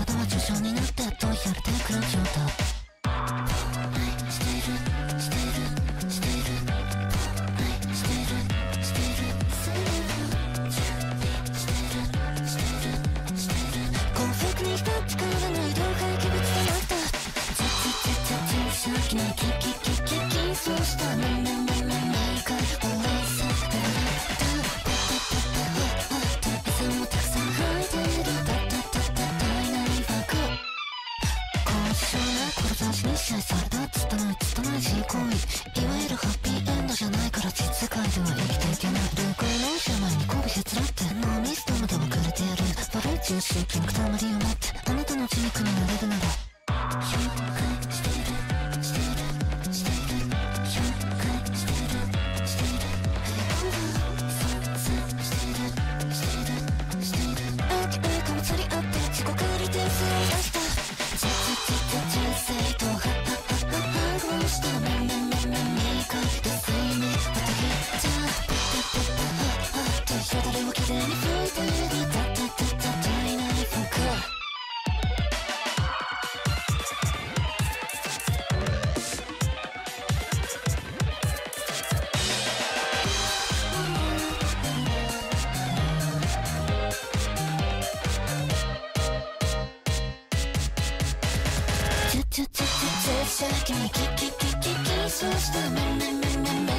体は重症になって逃避されてくる状態。しているしているしているしているしている準備しているしているしている幸福に浸ってからの移動廃棄物となったさっきのキキキキキそうしたメメメメメイクおいさだ餌もたくさん吐いている体内ファク高智商な志に支配された拙い自行為いわゆるハッピーエンドじゃないから実世界では生きていけないルークの病に媚びへつらって脳ミストまで遅れてやる悪い重心筋肉たまりを持ってあなたの血肉になれるなら紹介している君キキキキキキそうしたメメメメメ